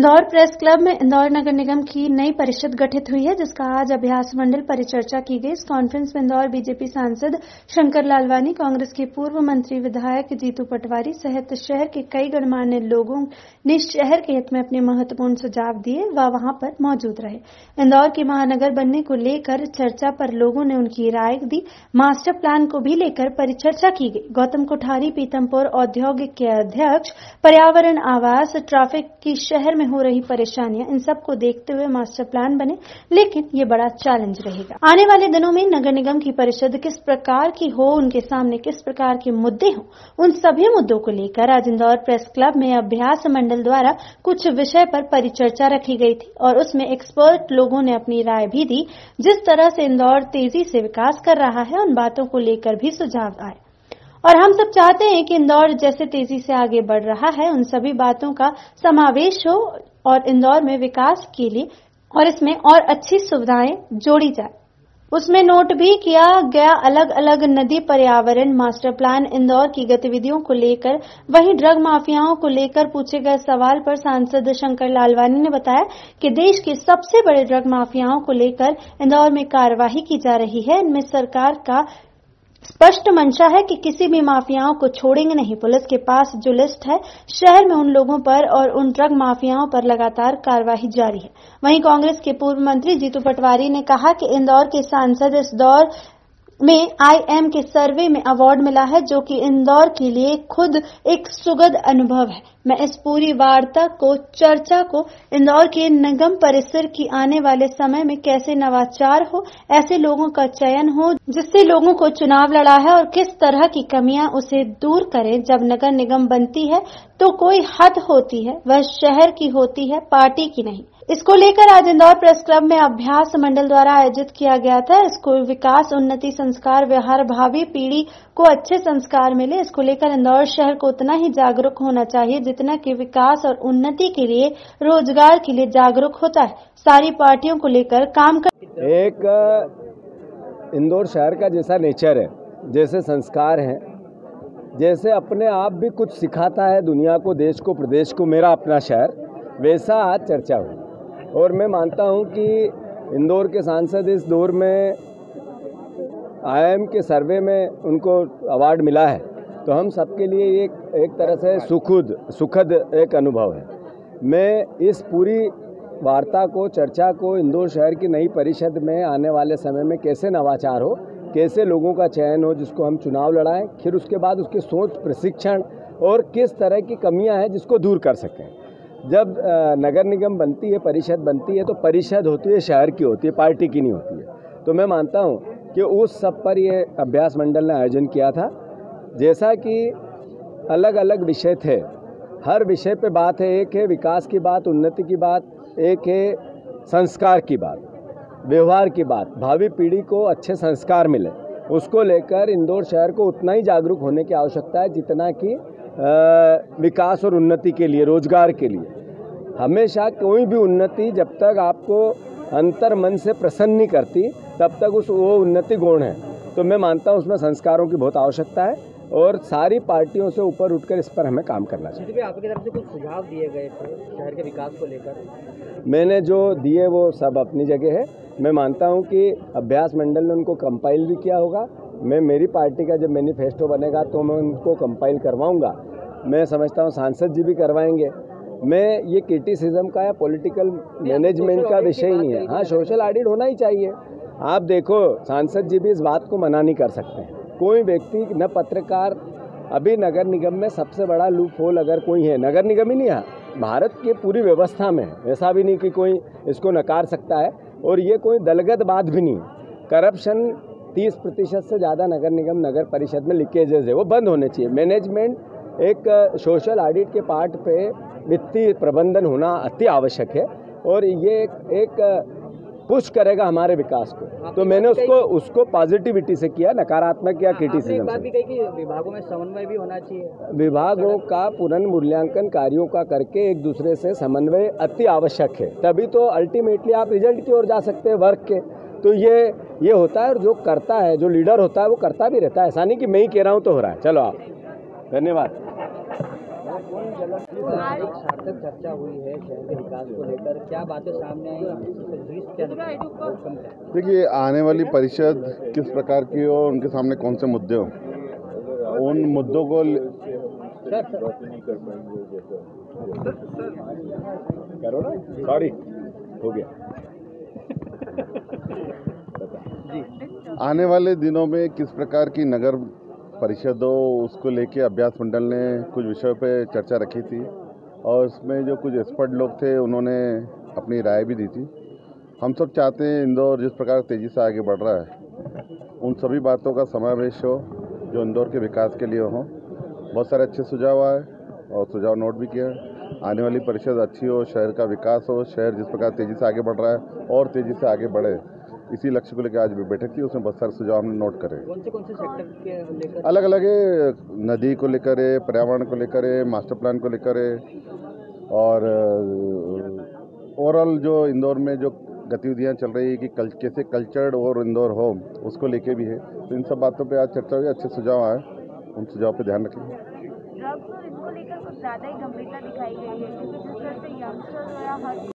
Indore press club में इंदौर नगर निगम की नई परिषद गठित हुई है, जिसका आज अभ्यास मंडल परिचर्चा की गई। इस कॉन्फ्रेंस में इंदौर बीजेपी सांसद शंकर लालवानी, कांग्रेस के पूर्व मंत्री विधायक जीतू पटवारी सहित शहर के कई गणमान्य लोगों ने शहर के हित में अपने महत्वपूर्ण सुझाव दिए व वहां पर मौजूद रहे। इंदौर के महानगर बनने को लेकर चर्चा पर लोगों ने उनकी राय दी। मास्टर प्लान को भी लेकर परिचर्चा की गई। गौतम कोठारी पीतमपुर औद्योगिक के अध्यक्ष, पर्यावरण, आवास, ट्रैफिक की शहर में हो रही परेशानियां, इन सब को देखते हुए मास्टर प्लान बने, लेकिन ये बड़ा चैलेंज रहेगा। आने वाले दिनों में नगर निगम की परिषद किस प्रकार की हो, उनके सामने किस प्रकार के मुद्दे हो, उन सभी मुद्दों को लेकर आज इंदौर प्रेस क्लब में अभ्यास मंडल द्वारा कुछ विषय पर परिचर्चा रखी गई थी और उसमें एक्सपर्ट लोगों ने अपनी राय भी दी। जिस तरह से इंदौर तेजी से विकास कर रहा है, उन बातों को लेकर भी सुझाव आए और हम सब चाहते हैं कि इंदौर जैसे तेजी से आगे बढ़ रहा है, उन सभी बातों का समावेश हो और इंदौर में विकास के लिए और इसमें और अच्छी सुविधाएं जोड़ी जाए। उसमें नोट भी किया गया अलग अलग नदी पर्यावरण मास्टर प्लान, इंदौर की गतिविधियों को लेकर। वहीं ड्रग माफियाओं को लेकर पूछे गए सवाल पर सांसद शंकर लालवानी ने बताया कि देश के सबसे बड़े ड्रग माफियाओं को लेकर इंदौर में कार्यवाही की जा रही है। इनमें सरकार का स्पष्ट मंशा है कि किसी भी माफियाओं को छोड़ेंगे नहीं। पुलिस के पास जो लिस्ट है, शहर में उन लोगों पर और उन ड्रग माफियाओं पर लगातार कार्यवाही जारी है। वहीं कांग्रेस के पूर्व मंत्री जीतू पटवारी ने कहा कि इंदौर के सांसद इस दौर में IM के सर्वे में अवार्ड मिला है, जो कि इंदौर के लिए खुद एक सुखद अनुभव है। मैं इस पूरी वार्ता को, चर्चा को इंदौर के निगम परिसर की आने वाले समय में कैसे नवाचार हो, ऐसे लोगों का चयन हो जिससे लोगों को चुनाव लड़ा है और किस तरह की कमियां उसे दूर करें। जब नगर निगम बनती है तो कोई हद होती है, वह शहर की होती है, पार्टी की नहीं। इसको लेकर आज इंदौर प्रेस क्लब में अभ्यास मंडल द्वारा आयोजित किया गया था। इसको विकास, उन्नति, संस्कार, व्यवहार, भावी पीढ़ी को अच्छे संस्कार मिले, इसको लेकर इंदौर शहर को उतना ही जागरूक होना चाहिए जितना कि विकास और उन्नति के लिए, रोजगार के लिए जागरूक होता है। सारी पार्टियों को लेकर काम कर एक इंदौर शहर का जैसा नेचर है, जैसे संस्कार हैं, जैसे अपने आप भी कुछ सिखाता है दुनिया को, देश को, प्रदेश को, मेरा अपना शहर, वैसा आज चर्चा हुई। और मैं मानता हूं कि इंदौर के सांसद इस दौर में IM के सर्वे में उनको अवार्ड मिला है, तो हम सबके लिए एक तरह से सुखद एक अनुभव है। मैं इस पूरी वार्ता को, चर्चा को इंदौर शहर की नई परिषद में आने वाले समय में कैसे नवाचार हो, कैसे लोगों का चयन हो जिसको हम चुनाव लड़ाएं, फिर उसके बाद उसकी सोच, प्रशिक्षण और किस तरह की कमियां हैं जिसको दूर कर सकें। जब नगर निगम बनती है, परिषद बनती है, तो परिषद होती है शहर की, होती है, पार्टी की नहीं होती है। तो मैं मानता हूं कि उस सब पर ये अभ्यास मंडल ने आयोजन किया था। जैसा कि अलग अलग विषय थे, हर विषय पे बात है। एक है विकास की बात, उन्नति की बात, एक है संस्कार की बात, व्यवहार की बात, भावी पीढ़ी को अच्छे संस्कार मिले, उसको लेकर इंदौर शहर को उतना ही जागरूक होने की आवश्यकता है जितना कि विकास और उन्नति के लिए, रोजगार के लिए। हमेशा कोई भी उन्नति जब तक आपको अंतर मन से प्रसन्न नहीं करती, तब तक वो उन्नति गौण है। तो मैं मानता हूँ उसमें संस्कारों की बहुत आवश्यकता है और सारी पार्टियों से ऊपर उठकर इस पर हमें काम करना चाहिए। आपकी तरफ से कुछ सुझाव दिए गए थे शहर के विकास को लेकर? मैंने जो दिए वो सब अपनी जगह है। मैं मानता हूं कि अभ्यास मंडल ने उनको कंपाइल भी किया होगा। मैं, मेरी पार्टी का जब मैनिफेस्टो बनेगा तो मैं उनको कंपाइल करवाऊंगा। मैं समझता हूं सांसद जी भी करवाएंगे। मैं ये क्रिटिसिज्म का या पॉलिटिकल मैनेजमेंट का विषय ही नहीं है। हाँ, सोशल ऑडिट होना ही चाहिए। आप देखो, सांसद जी भी इस बात को मना नहीं कर सकते हैं। कोई व्यक्ति, न पत्रकार, अभी नगर निगम में सबसे बड़ा लूप होल अगर कोई है, नगर निगम ही नहीं है, भारत की पूरी व्यवस्था में, ऐसा भी नहीं कि कोई इसको नकार सकता है। और ये कोई दलगत बात भी नहीं। करप्शन 30% से ज़्यादा नगर निगम, नगर परिषद में लीकेजेज है, वो बंद होने चाहिए। मैनेजमेंट एक सोशल ऑडिट के पार्ट पे वित्तीय प्रबंधन होना अति आवश्यक है और ये एक पुश करेगा हमारे विकास को। तो मैंने उसको पॉजिटिविटी से किया, नकारात्मक या क्रिटिसिज्म से। भी कही कि विभागों में समन्वय भी होना चाहिए। विभागों का पुनर्मूल्यांकन कार्यों का करके एक दूसरे से समन्वय अति आवश्यक है, तभी तो अल्टीमेटली आप रिजल्ट की ओर जा सकते हैं वर्क के। तो ये होता है और जो करता है, जो लीडर होता है वो करता भी रहता है। ऐसा नहीं कि मैं ही कह रहा हूँ तो हो रहा है। चलो आप, धन्यवाद। एक सार्थक चर्चा हुई है शहर के विकास को लेकर, क्या बातें सामने आई? देखिए, आने वाली परिषद किस प्रकार की हो, उनके सामने कौन से मुद्दे हो, उन मुद्दों को करो ना, सॉरी हो गया। आने वाले दिनों में किस प्रकार की नगर परिषद हो, उसको लेके अभ्यास मंडल ने कुछ विषयों पे चर्चा रखी थी और उसमें जो कुछ एक्सपर्ट लोग थे उन्होंने अपनी राय भी दी थी। हम सब चाहते हैं इंदौर जिस प्रकार तेज़ी से आगे बढ़ रहा है, उन सभी बातों का समावेश हो जो इंदौर के विकास के लिए हो। बहुत सारे अच्छे सुझाव आए और सुझाव नोट भी किया। आने वाली परिषद अच्छी हो, शहर का विकास हो, शहर जिस प्रकार तेज़ी से आगे बढ़ रहा है और तेज़ी से आगे बढ़े, इसी लक्ष्य को लेकर आज भी बैठक थी। उसमें बहुत सारे सुझाव हमने नोट करे। कौन से सेक्टर के लेकर? अलग अलग है, नदी को लेकर है, पर्यावरण को लेकर है, मास्टर प्लान को लेकर है और ओवरऑल जो इंदौर में जो गतिविधियां चल रही है कि कैसे कल्चर्ड और इंदौर हो, उसको लेके भी है। तो इन सब बातों पे आज चर्चा हुई, अच्छे सुझाव आए, उन सुझाव पे ध्यान रखेंगे। ड्रग्स इसको लेकर कुछ ज़्यादा ही गंभीरता दिखाई गई है, क्योंकि जिस तरह से यंगस्टर या हर